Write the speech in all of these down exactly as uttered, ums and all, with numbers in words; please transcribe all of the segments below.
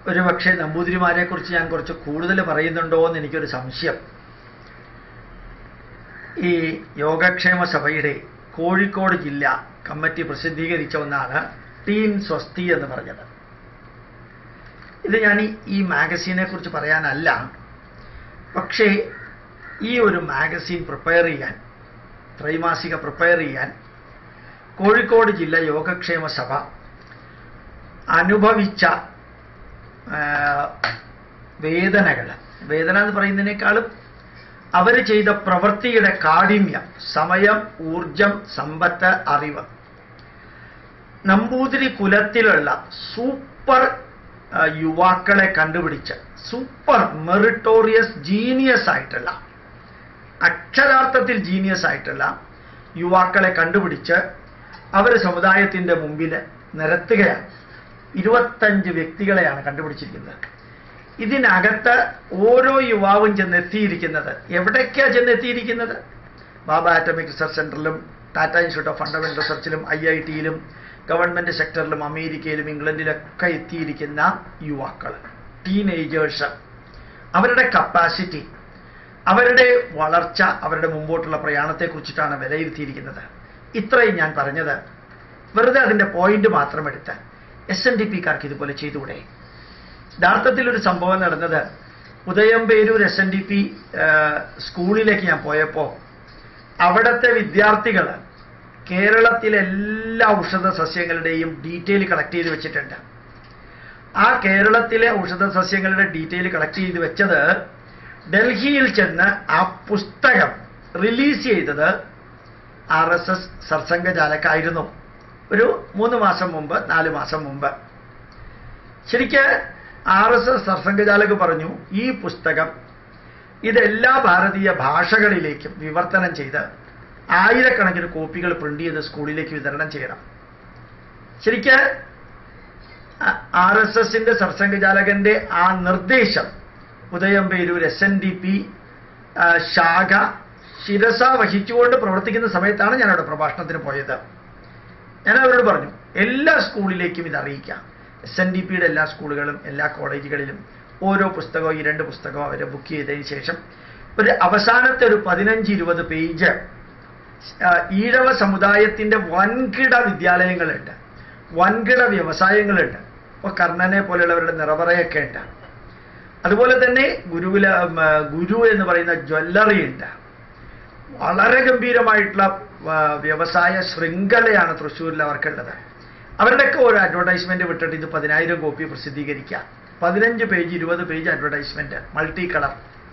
ഒരു പക്ഷേ നമ്പൂതിരിമാരെ കുറിച്ച് ഞാൻ കുറച്ച് കൂടുതൽ പറയുന്നുണ്ടോ എന്ന് എനിക്കൊരു സംശയം. ഈ യോഗക്ഷേമ സഭയുടെ കോഴിക്കോട് ജില്ല കമ്മിറ്റി പ്രസിദ്ധീകരിച്ച ഒന്നാണ് ടീൻ സ്വസ്തി എന്ന് പറഞ്ഞത്. ഇത് ഞാൻ ഈ മാഗസീനെ കുറിച്ച് പറയാനല്ല, പക്ഷേ ഈ ഒരു മാഗസീൻ പ്രിപ്പയർ ചെയ്യാൻ, ത്രൈമാസിക പ്രിപ്പയർ ചെയ്യാൻ കോഴിക്കോട് ജില്ല യോഗക്ഷേമ സഭ അനുഭവിച്ച വേദനകൾ, വേദന എന്ന് പറയുന്നതിനേക്കാളും അവർ ചെയ്ത പ്രവൃത്തിയുടെ കാഠിന്യം, സമയം, ഊർജം, സമ്പത്ത്, അറിവ്, നമ്പൂതിരി കുലത്തിലുള്ള സൂപ്പർ യുവാക്കളെ കണ്ടുപിടിച്ച്, സൂപ്പർ മെറിറ്റോറിയസ് ജീനിയസ് ആയിട്ടുള്ള, അക്ഷരാർത്ഥത്തിൽ ജീനിയസ് ആയിട്ടുള്ള യുവാക്കളെ കണ്ടുപിടിച്ച് അവർ സമുദായത്തിൻ്റെ മുമ്പിൽ നിരത്തുകയാണ്. ഇരുപത്തഞ്ച് വ്യക്തികളെയാണ് കണ്ടുപിടിച്ചിരിക്കുന്നത്. ഇതിനകത്ത് ഓരോ യുവാവും ചെന്നെത്തിയിരിക്കുന്നത് എവിടേക്കാണ് ചെന്നെത്തിയിരിക്കുന്നത്? ബാബ ആറ്റമിക് റിസർച്ച് സെന്ററിലും ടാറ്റ ഇൻസ്റ്റിറ്റ്യൂട്ട് ഓഫ് ഫണ്ടമെന്റൽ റിസർച്ചിലും ഐ ഐ ടിയിലും ഗവൺമെന്റ് സെക്ടറിലും അമേരിക്കയിലും ഇംഗ്ലണ്ടിലൊക്കെ എത്തിയിരിക്കുന്ന യുവാക്കൾ, ടീനേജേഴ്സ്, അവരുടെ കപ്പാസിറ്റി, അവരുടെ വളർച്ച, അവരുടെ മുമ്പോട്ടുള്ള പ്രയാണത്തെക്കുറിച്ചിട്ടാണ് വിലയിരുത്തിയിരിക്കുന്നത്. ഇത്രയും ഞാൻ പറഞ്ഞത് വെറുതെ അതിൻ്റെ പോയിന്റ് മാത്രം എടുത്ത് എസ് എൻ ഡി പിക്കാർക്ക് ഇതുപോലെ ചെയ്തുകൂടെ? യഥാർത്ഥത്തിലൊരു സംഭവം നടന്നത് Udayamperoor S N D P സ്കൂളിലേക്ക് ഞാൻ പോയപ്പോൾ അവിടുത്തെ വിദ്യാർത്ഥികൾ കേരളത്തിലെ എല്ലാ ഔഷധ സസ്യങ്ങളുടെയും ഡീറ്റെയിൽ കളക്ട് ചെയ്ത് വെച്ചിട്ടുണ്ട്. ആ കേരളത്തിലെ ഔഷധ സസ്യങ്ങളുടെ ഡീറ്റെയിൽ കളക്ട് ചെയ്ത് വെച്ചത് ഡൽഹിയിൽ ചെന്ന് ആ പുസ്തകം റിലീസ് ചെയ്തത് ആർ എസ് എസ് സർസംഘചാലക്കായിരുന്നു. ഒരു മൂന്ന് മാസം മുമ്പ്, നാല് മാസം മുമ്പ്. ശരിക്ക് ആർ എസ് എസ് സർസംഘചാലക് പറഞ്ഞു, ഈ പുസ്തകം ഇതെല്ലാ ഭാരതീയ ഭാഷകളിലേക്കും വിവർത്തനം ചെയ്ത് ആയിരക്കണക്കിന് കോപ്പികൾ പ്രിന്റ് ചെയ്ത് സ്കൂളിലേക്ക് വിതരണം ചെയ്യണം. ശരിക്ക് ആർ എസ് എസിന്റെ സർസംഘചാലകന്റെ ആ നിർദ്ദേശം Udayamperoor S N D P ശാഖ ശിരസ വഹിച്ചുകൊണ്ട് പ്രവർത്തിക്കുന്ന സമയത്താണ് ഞാൻ അവിടെ പ്രഭാഷണത്തിന് പോയത്. ഞാൻ അവരോട് പറഞ്ഞു, എല്ലാ സ്കൂളിലേക്കും ഇത് അറിയിക്കാം. എസ് എൻ ഡി പിയുടെ എല്ലാ സ്കൂളുകളും എല്ലാ കോളേജുകളിലും ഓരോ പുസ്തകവും, ഈ രണ്ട് പുസ്തകവും അവരെ ബുക്ക് ചെയ്തതിന് ശേഷം ഒരു അവസാനത്തെ ഒരു പതിനഞ്ച് ഇരുപത് പേജ് ഈഴവ സമുദായത്തിൻ്റെ വൻകിട വിദ്യാലയങ്ങളുണ്ട്, വൻകിട വ്യവസായങ്ങളുണ്ട്. ഇപ്പോൾ കർണനെ പോലെയുള്ളവരുടെ നിറവറയൊക്കെ ഉണ്ട്. അതുപോലെ തന്നെ ഗുരുകുല ഗുരു എന്ന് പറയുന്ന ജ്വല്ലറി ഉണ്ട്. വളരെ ഗംഭീരമായിട്ടുള്ള വ്യവസായ ശൃംഖലയാണ് തൃശ്ശൂരിൽ അവർക്കുള്ളത്. അവരുടെയൊക്കെ ഒരു അഡ്വർടൈസ്മെന്റ് വിട്ടിട്ട് ഇത് പതിനായിരം കോപ്പി പ്രസിദ്ധീകരിക്കുക. പതിനഞ്ച് പേജ് ഇരുപത് പേജ് അഡ്വർടൈസ്മെന്റ്, മൾട്ടി കളർ.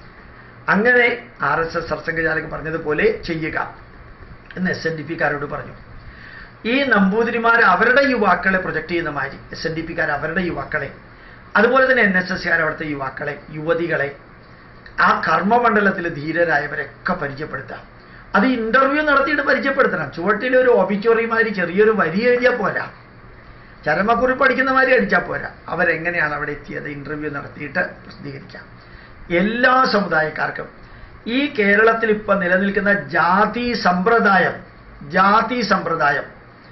അങ്ങനെ ആർ എസ് എസ് സർസംഘചാലക് പറഞ്ഞതുപോലെ ചെയ്യുക എന്ന് എസ് എൻ ഡി പിക്കാരോട് പറഞ്ഞു. ഈ നമ്പൂതിരിമാർ അവരുടെ യുവാക്കളെ പ്രൊജക്ട് ചെയ്യുന്ന മാതിരി എസ് എൻ ഡി പിക്കാർ അവരുടെ യുവാക്കളെ, അതുപോലെ തന്നെ എൻ എസ് എസ്കാർ അവിടുത്തെ യുവാക്കളെ, യുവതികളെ, ആ കർമ്മമണ്ഡലത്തിൽ ധീരരായവരൊക്കെ പരിചയപ്പെടുത്താം. അത് ഇന്റർവ്യൂ നടത്തിയിട്ട് പരിചയപ്പെടുത്തണം. ചുവട്ടിൽ ഒരു ഓബിറ്റോറിയമാതിരി ചെറിയൊരു വരി എഴുതിയാൽ പോരാ, ചരമക്കുറിപ്പ് പഠിക്കുന്ന മാതിരി അടിച്ചാൽ പോരാ. അവരെങ്ങനെയാണ് അവിടെ എത്തിയത് ഇന്റർവ്യൂ നടത്തിയിട്ട് പ്രസിദ്ധീകരിക്കാം. എല്ലാ സമുദായക്കാർക്കും ഈ കേരളത്തിൽ ഇപ്പം നിലനിൽക്കുന്ന ജാതി സമ്പ്രദായം ജാതി സമ്പ്രദായം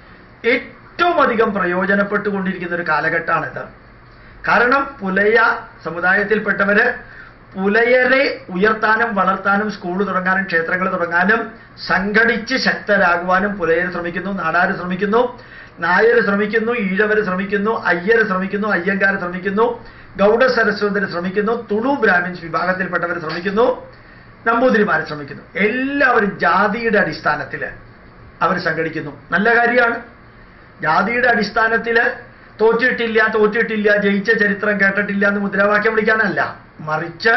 ഏറ്റവും അധികം പ്രയോജനപ്പെട്ടുകൊണ്ടിരിക്കുന്ന ഒരു കാലഘട്ടമാണിത്. കാരണം പുലയ സമുദായത്തിൽപ്പെട്ടവര് പുലയരെ ഉയർത്താനും വളർത്താനും സ്കൂൾ തുടങ്ങാനും ക്ഷേത്രങ്ങൾ തുടങ്ങാനും സംഘടിച്ച് ശക്തരാകുവാനും പുലയർ ശ്രമിക്കുന്നു, നാടാർ ശ്രമിക്കുന്നു, നായർ ശ്രമിക്കുന്നു, ഈഴവർ ശ്രമിക്കുന്നു, അയ്യർ ശ്രമിക്കുന്നു, അയ്യങ്കാർ ശ്രമിക്കുന്നു, ഗൗഡ സരസ്വതർ ശ്രമിക്കുന്നു, തുളു ബ്രാഹ്മിൻസ് വിഭാഗത്തിൽപ്പെട്ടവർ ശ്രമിക്കുന്നു, നമ്പൂതിരിമാരെ ശ്രമിക്കുന്നു. എല്ലാവരും ജാതിയുടെ അടിസ്ഥാനത്തിൽ അവർ സംഘടിക്കുന്നു. നല്ല കാര്യമാണ്. ജാതിയുടെ അടിസ്ഥാനത്തിൽ തോറ്റിട്ടില്ല തോറ്റിട്ടില്ല ജയിച്ച ചരിത്രം കേട്ടിട്ടില്ല എന്ന് മുദ്രാവാക്യം വിളിക്കാനല്ല, മറിച്ച്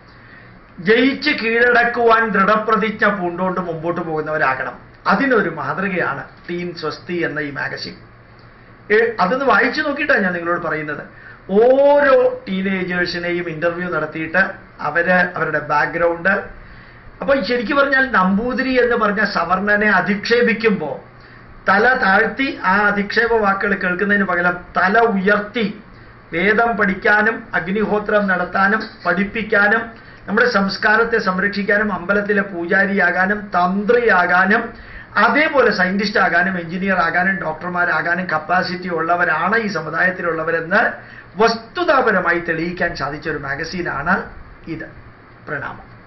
ജയിച്ച് കീഴടക്കുവാൻ ദൃഢപ്രതിജ്ഞ പൂണ്ടുകൊണ്ട് മുമ്പോട്ട് പോകുന്നവരാകണം. അതിനൊരു മാതൃകയാണ് ടീൻ സ്വസ്തി എന്ന ഈ മാഗസിൻ. അതൊന്ന് വായിച്ചു നോക്കിയിട്ടാണ് ഞാൻ നിങ്ങളോട് പറയുന്നത്. ഓരോ ടീനേജേഴ്സിനെയും ഇന്റർവ്യൂ നടത്തിയിട്ട് അവര് അവരുടെ ബാക്ക്ഗ്രൗണ്ട്, അപ്പോൾ ശരിക്കും പറഞ്ഞാൽ നമ്പൂതിരി എന്ന് പറഞ്ഞ സവർണനെ അധിക്ഷേപിക്കുമ്പോൾ തല താഴ്ത്തി ആ അധിക്ഷേപ വാക്കുകൾ കേൾക്കുന്നതിന് പകരം തല ഉയർത്തി വേദം പഠിക്കാനും അഗ്നിഹോത്രം നടത്താനും പഠിപ്പിക്കാനും നമ്മുടെ സംസ്കാരത്തെ സംരക്ഷിക്കാനും അമ്പലത്തിലെ പൂജാരിയാകാനും തന്ത്രിയാകാനും അതേപോലെ സയന്റിസ്റ്റ് ആകാനും എഞ്ചിനീയർ ആകാനും ഡോക്ടർമാരാകാനും കപ്പാസിറ്റി ഉള്ളവരാണ് ഈ സമുദായത്തിലുള്ളവരെന്ന് വസ്തുതാപരമായി തെളിയിക്കാൻ സാധിച്ച ഒരു മാഗസീനാണ് ഇത്. പ്രണാമം.